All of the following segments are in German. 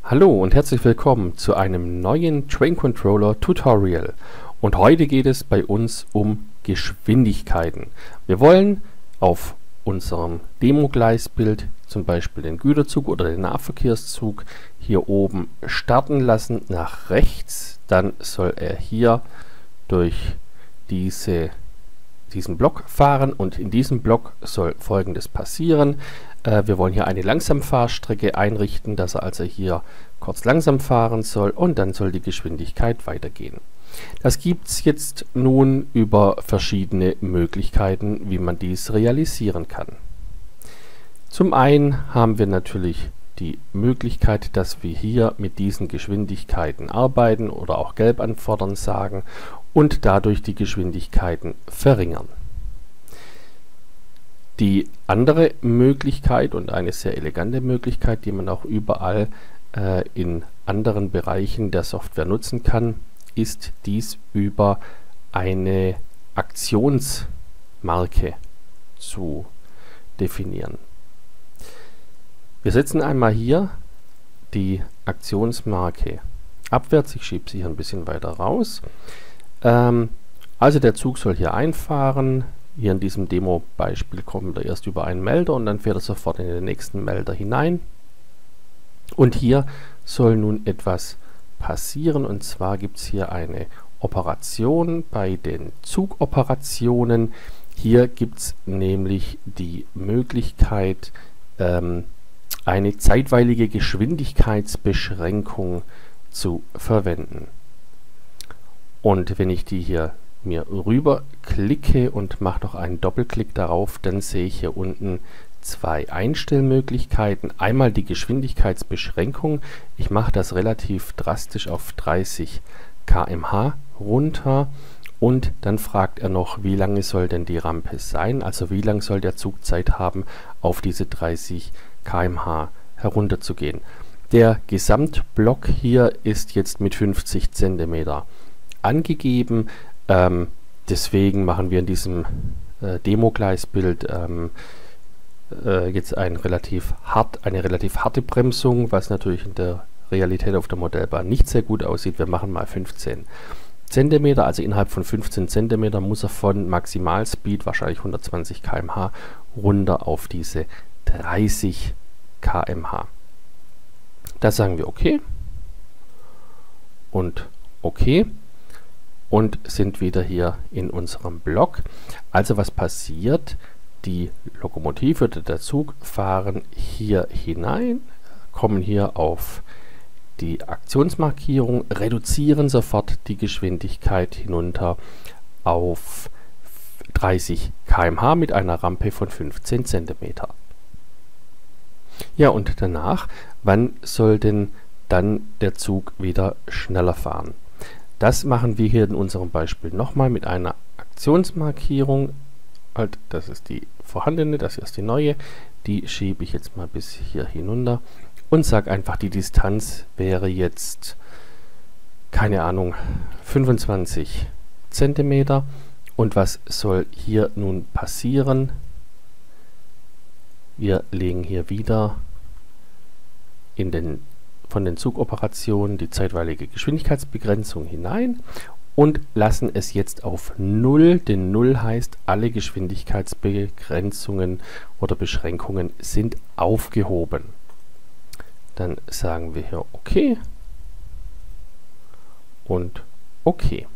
Hallo und herzlich willkommen zu einem neuen Train Controller Tutorial. Und heute geht es bei uns um Geschwindigkeiten. Wir wollen auf unserem Demo-Gleisbild zum Beispiel den Güterzug oder den Nahverkehrszug hier oben starten lassen nach rechts. Dann soll er hier durch diesen Block fahren und in diesem Block soll Folgendes passieren. Wir wollen hier eine Langsamfahrstrecke einrichten, dass er also hier kurz langsam fahren soll und dann soll die Geschwindigkeit weitergehen. Das gibt es jetzt nun über verschiedene Möglichkeiten, wie man dies realisieren kann. Zum einen haben wir natürlich die Möglichkeit, dass wir hier mit diesen Geschwindigkeiten arbeiten oder auch gelb anfordern sagen und dadurch die Geschwindigkeiten verringern. Die andere Möglichkeit und eine sehr elegante Möglichkeit, die man auch überall in anderen Bereichen der Software nutzen kann, ist dies über eine Aktionsmarke zu definieren. Wir setzen einmal hier die Aktionsmarke abwärts. Ich schiebe sie hier ein bisschen weiter raus. Also der Zug soll hier einfahren. Hier in diesem Demo-Beispiel kommt er erst über einen Melder und dann fährt er sofort in den nächsten Melder hinein. Und hier soll nun etwas passieren, und zwar gibt es hier eine Operation bei den Zugoperationen. Hier gibt es nämlich die Möglichkeit, eine zeitweilige Geschwindigkeitsbeschränkung zu verwenden. Und wenn ich die hier mir rüber klicke und mache noch einen Doppelklick darauf, dann sehe ich hier unten zwei Einstellmöglichkeiten. Einmal die Geschwindigkeitsbeschränkung. Ich mache das relativ drastisch auf 30 km/h runter und dann fragt er noch, wie lange soll denn die Rampe sein, also wie lange soll der Zug Zeit haben, auf diese 30 km/h herunterzugehen. Der Gesamtblock hier ist jetzt mit 50 cm angegeben. Deswegen machen wir in diesem Demo-Gleisbild jetzt eine relativ harte Bremsung, was natürlich in der Realität auf der Modellbahn nicht sehr gut aussieht. Wir machen mal 15 cm, also innerhalb von 15 cm muss er von Maximalspeed, wahrscheinlich 120 km/h, runter auf diese 30 km/h. Da sagen wir OK und OK. Und sind wieder hier in unserem Block. Also was passiert? Die Lokomotive oder der Zug fahren hier hinein, kommen hier auf die Aktionsmarkierung, reduzieren sofort die Geschwindigkeit hinunter auf 30 km/h mit einer Rampe von 15 cm. Ja, und danach, wann soll denn dann der Zug wieder schneller fahren? Das machen wir hier in unserem Beispiel nochmal mit einer Aktionsmarkierung. Das ist die vorhandene, das hier ist die neue. Die schiebe ich jetzt mal bis hier hinunter und sage einfach, die Distanz wäre jetzt, keine Ahnung, 25 cm. Und was soll hier nun passieren? Wir legen hier wieder von den Zugoperationen die zeitweilige Geschwindigkeitsbegrenzung hinein und lassen es jetzt auf 0, denn 0 heißt, alle Geschwindigkeitsbegrenzungen oder Beschränkungen sind aufgehoben. Dann sagen wir hier OK und OK.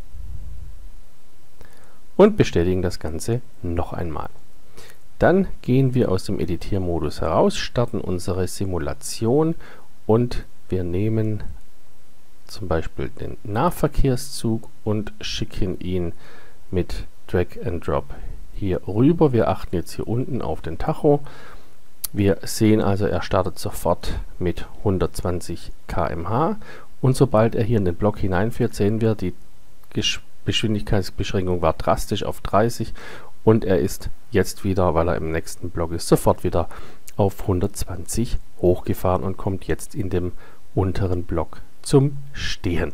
Und bestätigen das Ganze noch einmal. Dann gehen wir aus dem Editiermodus heraus, starten unsere Simulation und wir nehmen zum Beispiel den Nahverkehrszug und schicken ihn mit Drag and Drop hier rüber. Wir achten jetzt hier unten auf den Tacho. Wir sehen also, er startet sofort mit 120 km/h und sobald er hier in den Block hineinfährt, sehen wir, die Geschwindigkeitsbeschränkung war drastisch auf 30 und er ist jetzt wieder, weil er im nächsten Block ist, sofort wieder auf 120 hochgefahren und kommt jetzt in dem unteren Block zum Stehen.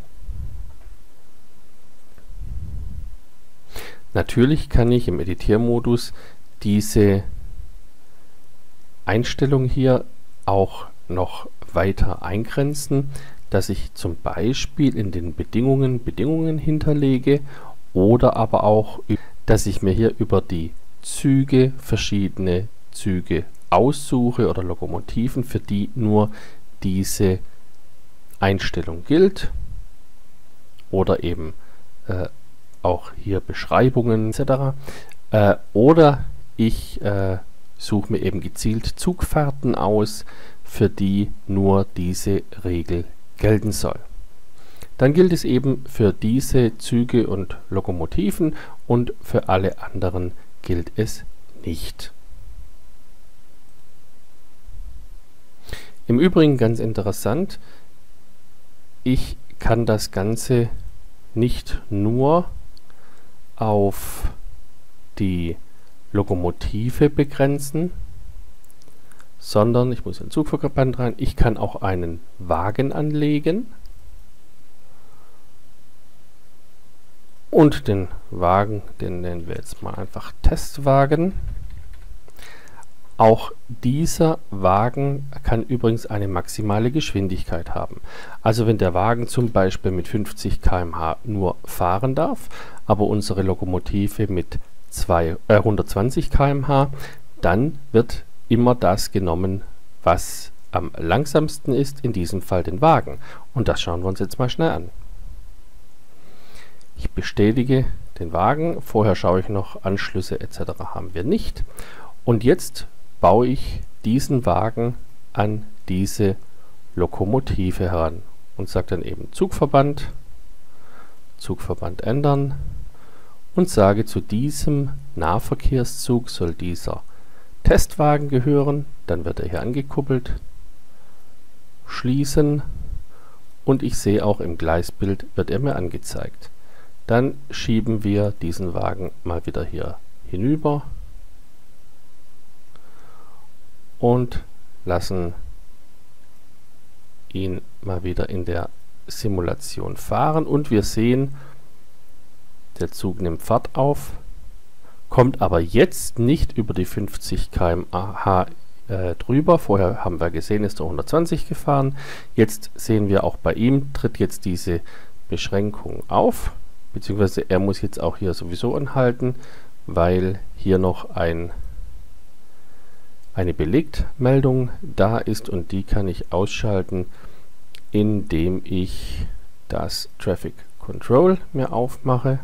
Natürlich kann ich im Editiermodus diese Einstellung hier auch noch weiter eingrenzen, dass ich zum Beispiel in den Bedingungen hinterlege oder aber auch, dass ich mir hier über die Züge verschiedene Züge aussuche oder Lokomotiven, für die nur diese Einstellung gilt, oder eben auch hier Beschreibungen etc. Oder ich suche mir eben gezielt Zugfahrten aus, für die nur diese Regel gelten soll. Dann gilt es eben für diese Züge und Lokomotiven und für alle anderen gilt es nicht. Im Übrigen ganz interessant, ich kann das Ganze nicht nur auf die Lokomotive begrenzen, sondern ich muss in den Zugverband rein, ich kann auch einen Wagen anlegen und den Wagen, den nennen wir jetzt mal einfach Testwagen. Auch dieser Wagen kann übrigens eine maximale Geschwindigkeit haben. Also wenn der Wagen zum Beispiel mit 50 km/h nur fahren darf, aber unsere Lokomotive mit 120 km/h, dann wird immer das genommen, was am langsamsten ist, in diesem Fall den Wagen. Und das schauen wir uns jetzt mal schnell an. Ich bestätige den Wagen, vorher schaue ich noch, Anschlüsse etc. haben wir nicht. Und jetzt baue ich diesen Wagen an diese Lokomotive heran und sage dann eben Zugverband ändern und sage, zu diesem Nahverkehrszug soll dieser Testwagen gehören. Dann wird er hier angekuppelt, schließen und ich sehe auch im Gleisbild wird er mir angezeigt. Dann schieben wir diesen Wagen mal wieder hier hinüber und lassen ihn mal wieder in der Simulation fahren und wir sehen, der Zug nimmt Fahrt auf, kommt aber jetzt nicht über die 50 km/h drüber. Vorher haben wir gesehen, ist er 120 gefahren. Jetzt sehen wir auch bei ihm, tritt jetzt diese Beschränkung auf, beziehungsweise er muss jetzt auch hier sowieso anhalten, weil hier noch eine Belegtmeldung da ist und die kann ich ausschalten, indem ich das Traffic Control mir aufmache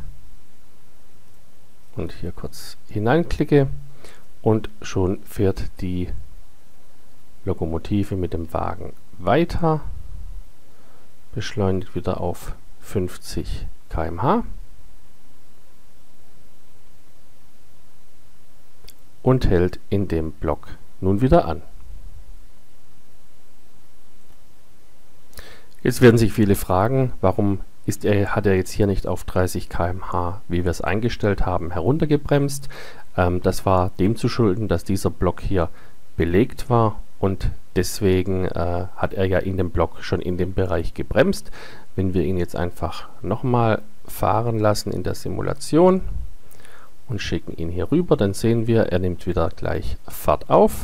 und hier kurz hineinklicke und schon fährt die Lokomotive mit dem Wagen weiter, beschleunigt wieder auf 50 km/h und hält in dem Block nun wieder an. Jetzt werden sich viele fragen, warum hat er jetzt hier nicht auf 30 km/h, wie wir es eingestellt haben, heruntergebremst. Das war dem zu schulden, dass dieser Block hier belegt war und deswegen hat er ja in dem Block schon in dem Bereich gebremst. Wenn wir ihn jetzt einfach nochmal fahren lassen in der Simulation und schicken ihn hier rüber, dann sehen wir, er nimmt wieder gleich Fahrt auf,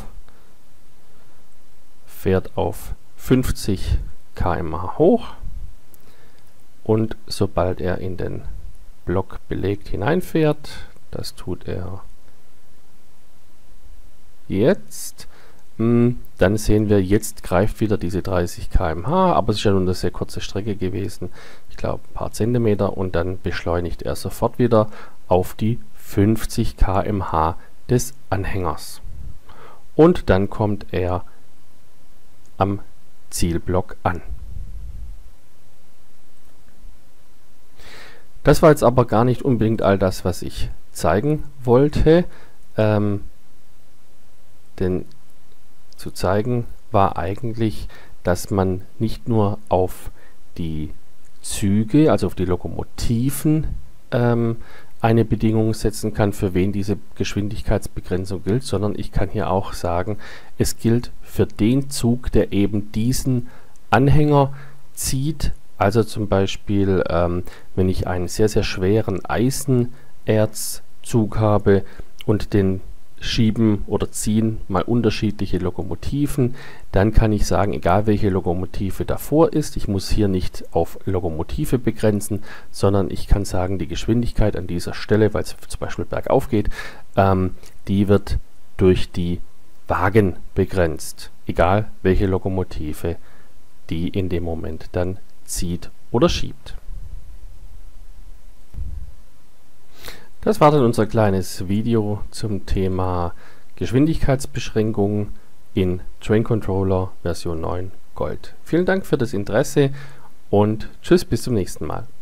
fährt auf 50 km/h hoch und sobald er in den Block belegt hineinfährt, das tut er jetzt, dann sehen wir, jetzt greift wieder diese 30 km/h, aber es ist ja nur eine sehr kurze Strecke gewesen, ich glaube ein paar Zentimeter, und dann beschleunigt er sofort wieder auf die 50 km/h des Anhängers. Und dann kommt er am Zielblock an. Das war jetzt aber gar nicht unbedingt all das, was ich zeigen wollte, denn zu zeigen war eigentlich, dass man nicht nur auf die Züge, also auf die Lokomotiven, eine Bedingung setzen kann, für wen diese Geschwindigkeitsbegrenzung gilt, sondern ich kann hier auch sagen, es gilt für den Zug, der eben diesen Anhänger zieht. Also zum Beispiel, wenn ich einen sehr, sehr schweren Eisenerzzug habe und den schieben oder ziehen mal unterschiedliche Lokomotiven, dann kann ich sagen, egal welche Lokomotive davor ist, ich muss hier nicht auf Lokomotive begrenzen, sondern ich kann sagen, die Geschwindigkeit an dieser Stelle, weil es zum Beispiel bergauf geht, die wird durch die Wagen begrenzt, egal welche Lokomotive die in dem Moment dann zieht oder schiebt. Das war dann unser kleines Video zum Thema Geschwindigkeitsbeschränkung in Train Controller Version 9 Gold. Vielen Dank für das Interesse und tschüss, bis zum nächsten Mal.